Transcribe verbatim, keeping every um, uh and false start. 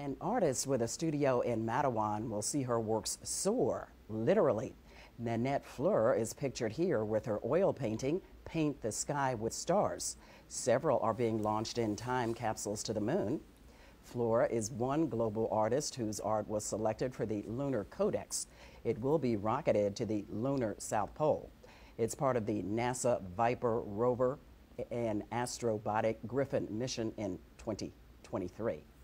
An artist with a studio in Matawan will see her works soar, literally. Nanette Fluhr is pictured here with her oil painting, Paint the Sky with Stars. Several are being launched in time capsules to the moon. Fluhr is one global artist whose art was selected for the Lunar Codex. It will be rocketed to the lunar South Pole. It's part of the NASA Viper rover and Astrobotic Griffin mission in twenty twenty-three.